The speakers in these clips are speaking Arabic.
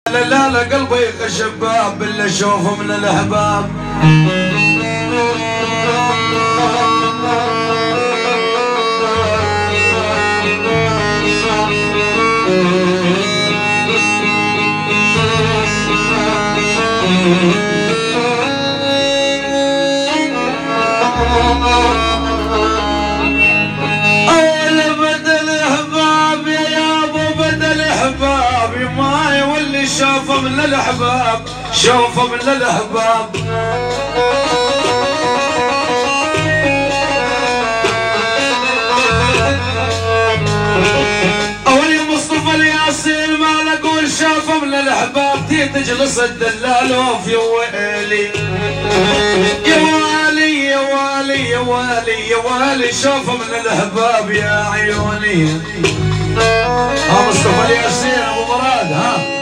لا لا لا قلبي شباب اللي اشوفه من الاحباب. شوفه من الاحباب، شوفه من الاحباب. اول يا مصطفى الياسين ما اقول شوفه من الاحباب، تي تجلس الدلال وف يا ويلي يا والي يا والي يا والي يا والي، شوفه من الاحباب يا عيوني. ها مصطفى الياسين ابو مراد ها.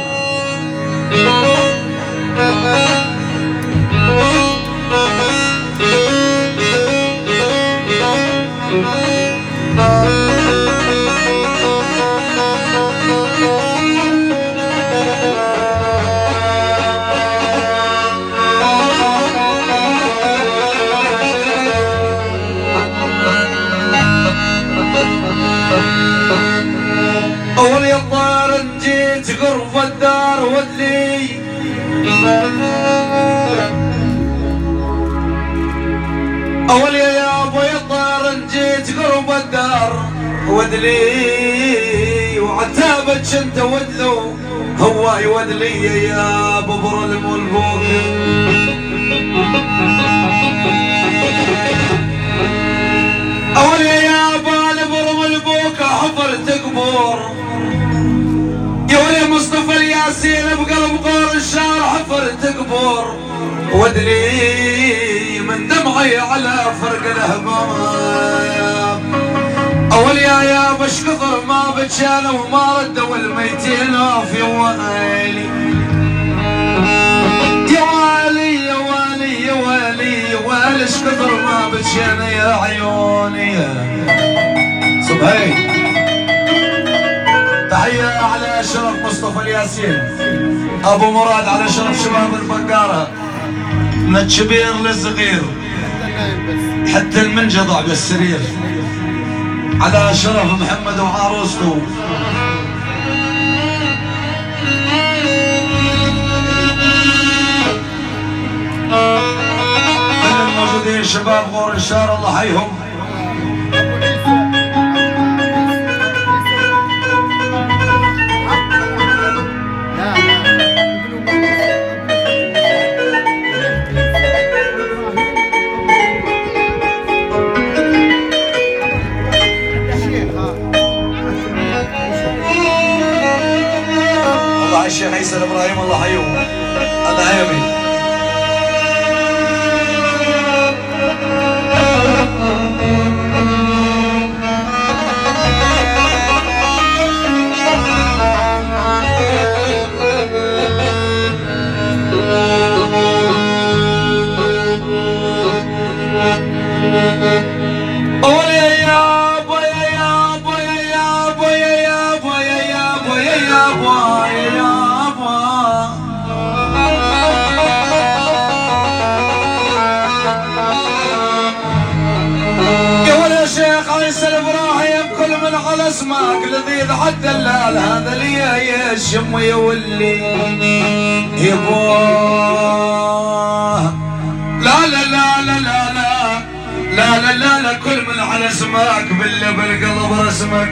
أول يا الطار جيت قرب الدار ودلي، أول يا أبو الطار جيت قرب الدار ودلي، وعتابك انت ودلو هواي ودلي يا أبو برلم والبوك. أول يا أبو البرم البوك حفرت قبور، يا ولي مصطفى الياسين بقلب غور الشار حفرت قبور، ودلي من دمعي على فرق الاهباب. اول يا بش كثر ما بتشالوا وما ردوا الميتين في ويلي يا والي يا والي يا والي يا والي، اش كثر ما بتشانا يا عيوني. صبحي تحية على شرف مصطفى الياسين ابو مراد، على شرف شباب البقارة من الكبير للصغير حتى المنجضع بالسرير، على شرف محمد وعروسته. كل الموجودين شباب غور الشار الله حيهم. الشيخ عيسى ابراهيم الله حيوه الله يمين. على اسمك لذيذ حتى اللال هذا لي يشم يولي يبوه. لا لا لا لا لا لا لا لا لا لا كل من على اسمك بالله بالقلب رسمك.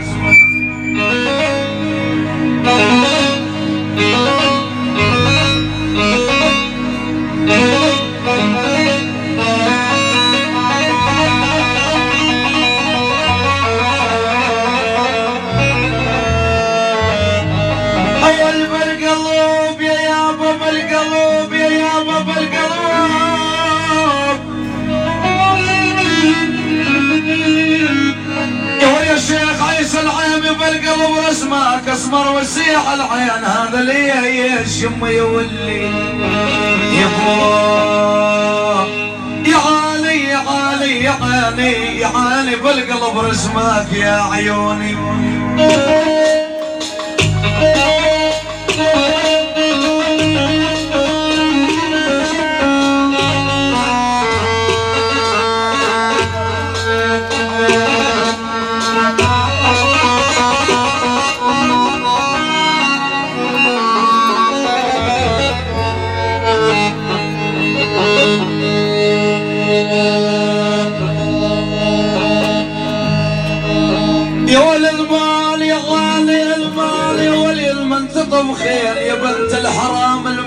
بالقلب رسمك اسمر وسيح العين هذا لي يشم يولي يبوه. يا عالي يا عالي يا عالي يا عالي بالقلب رسمك يا عيوني.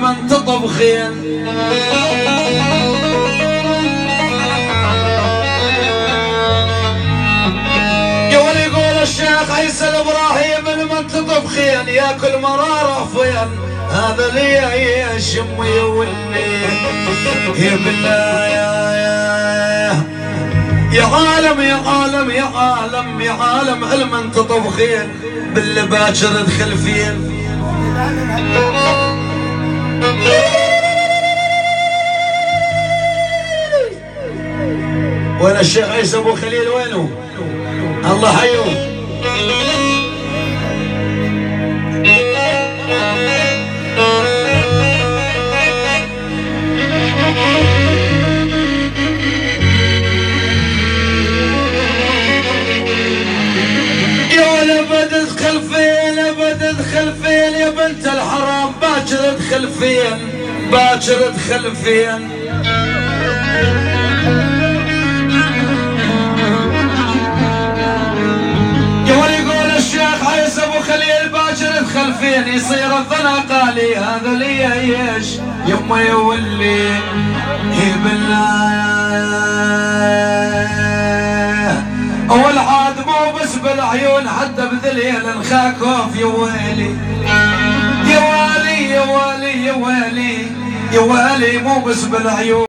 علما تطبخين. يقول الشيخ عيسى الابراهيم من تطبخين ياكل مراره فين، هذا لي يشم ويولي يا بالله يا عالم يا عالم يا عالم يا عالم علما تطبخين باللي باكر ادخل فين. وين الشيخ عيسى ابو خليل وينه؟ الله حيوه. ادخل فين يا بنت الحرام، باكر ادخل فين، باكر ادخل فين. يقول الشيخ عيسى ابو خليل باكر ادخل فين، يصير الظنا قالي هذا لي ايش يما يولي هي بالله. والعاد مو بس بالعيون حتى بذليل نخاكوف يا ويلي يا والي يا والي يا والي يا والي مو بس بالعيون.